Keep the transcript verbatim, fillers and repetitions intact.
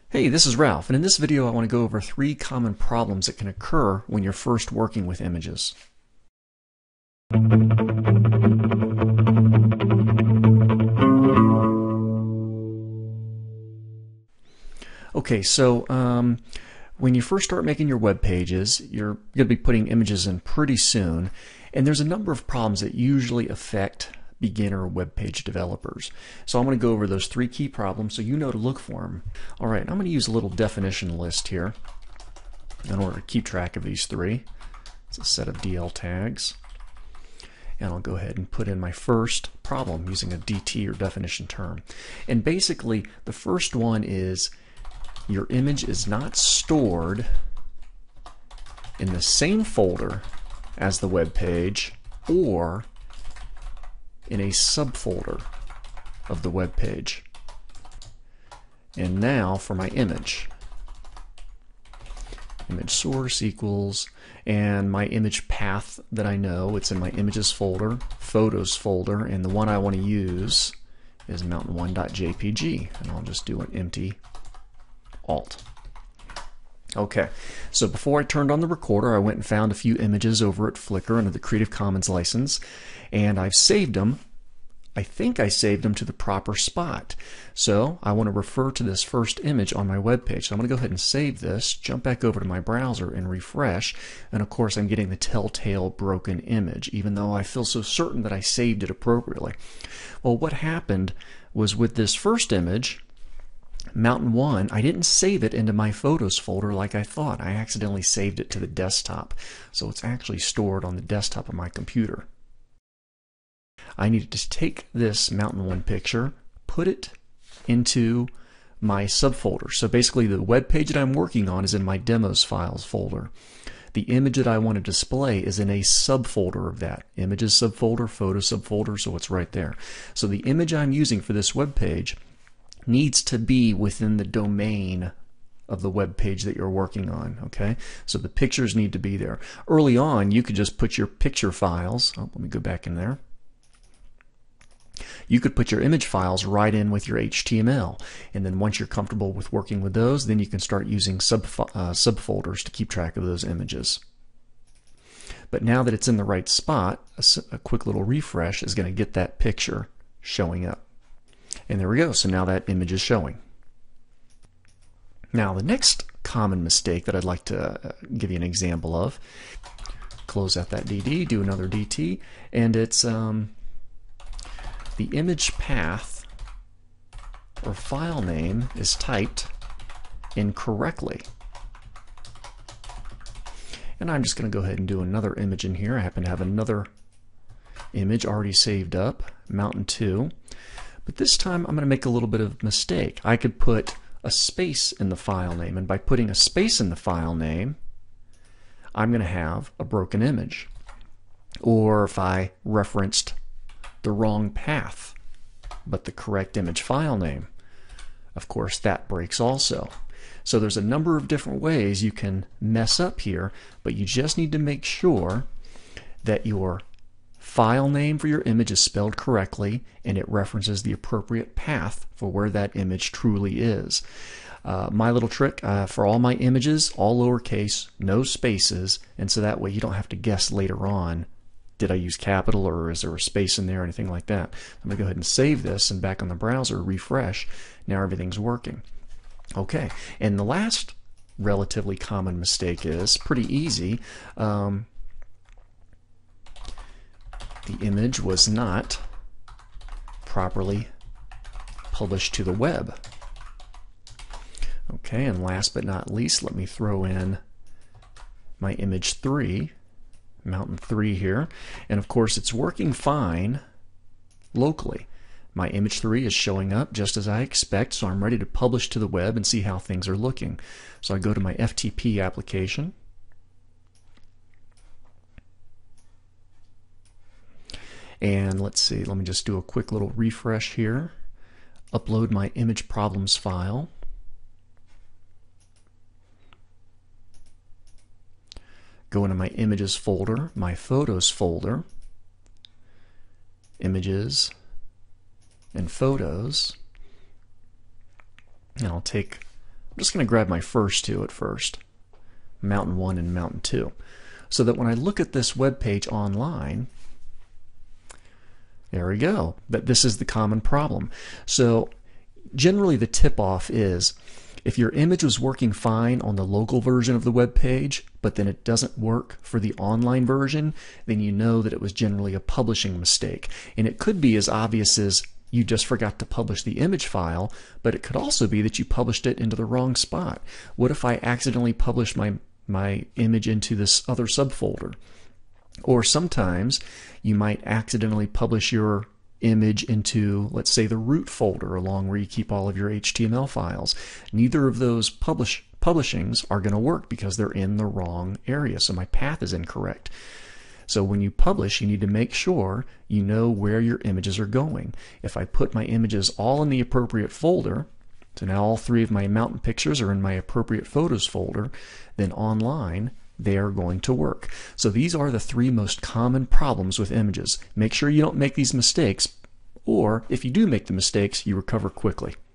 Hey, this is Ralph, and in this video I want to go over three common problems that can occur when you're first working with images. Okay, so um, when you first start making your web pages, you're going to be putting images in pretty soon, and there's a number of problems that usually affect beginner web page developers. So I'm going to go over those three key problems so you know to look for them. All right, I'm going to use a little definition list here in order to keep track of these three. It's a set of D L tags. And I'll go ahead and put in my first problem using a D T or definition term. And basically, the first one is your image is not stored in the same folder as the web page or in a subfolder of the web page. And now for my image. Image source equals, and my image path that I know, it's in my images folder, photos folder, and the one I want to use is mountain one dot J P G, and I'll just do an empty alt. Okay, so before I turned on the recorder, I went and found a few images over at Flickr under the Creative Commons license, and I've saved them. I think I saved them to the proper spot. So I want to refer to this first image on my web page. So I'm going to go ahead and save this, jump back over to my browser and refresh, and of course I'm getting the telltale broken image, even though I feel so certain that I saved it appropriately. Well, what happened was with this first image, Mountain one, I didn't save it into my photos folder like I thought. I accidentally saved it to the desktop. So it's actually stored on the desktop of my computer. I needed to take this Mountain one picture, put it into my subfolder. So basically the web page that I'm working on is in my demos files folder. The image that I want to display is in a subfolder of that. Images subfolder, photo subfolder, so it's right there. So the image I'm using for this web page needs to be within the domain of the web page that you're working on. Okay, so the pictures need to be there. Early on, you could just put your picture files. Oh, let me go back in there. You could put your image files right in with your H T M L, and then once you're comfortable with working with those, then you can start using sub uh, subfolders to keep track of those images. But now that it's in the right spot, a, a quick little refresh is going to get that picture showing up. And there we go. So now that image is showing. Now the next common mistake that I'd like to give you an example of, close out that D D, do another D T, and it's um, the image path or file name is typed incorrectly. And I'm just going to go ahead and do another image in here. I happen to have another image already saved up, Mountain two. But this time I'm going to make a little bit of a mistake. I could put a space in the file name, and by putting a space in the file name, I'm going to have a broken image. Or if I referenced the wrong path, but the correct image file name, of course that breaks also. So there's a number of different ways you can mess up here, but you just need to make sure that your file name for your image is spelled correctly and it references the appropriate path for where that image truly is. Uh, my little trick uh, for all my images, all lowercase, no spaces, and so that way you don't have to guess later on, did I use capital or is there a space in there or anything like that. I'm going to go ahead and save this, and back on the browser, refresh. Now everything's working. Okay, and the last relatively common mistake is pretty easy. Um, The image was not properly published to the web. Okay, and last but not least, let me throw in my image three, Mountain three here, and of course it's working fine locally. My image three is showing up just as I expect, so I'm ready to publish to the web and see how things are looking. So I go to my F T P application. And let's see, let me just do a quick little refresh here. Upload my image problems file. Go into my images folder, my photos folder, images and photos. And I'll take just going to grab my first two at first, Mountain one and Mountain two, so that when I look at this web page online, there we go. But this is the common problem. So generally the tip-off is if your image was working fine on the local version of the web page, but then it doesn't work for the online version, then you know that it was generally a publishing mistake. And it could be as obvious as you just forgot to publish the image file, but it could also be that you published it into the wrong spot. What if I accidentally published my, my image into this other subfolder? Or sometimes you might accidentally publish your image into, let's say, the root folder along where you keep all of your H T M L files. Neither of those publish publishings are going to work because they're in the wrong area, so my path is incorrect. So when you publish, you need to make sure you know where your images are going. If I put my images all in the appropriate folder, so now all three of my mountain pictures are in my appropriate photos folder, then online they are going to work. So these are the three most common problems with images. Make sure you don't make these mistakes, or if you do make the mistakes, you recover quickly.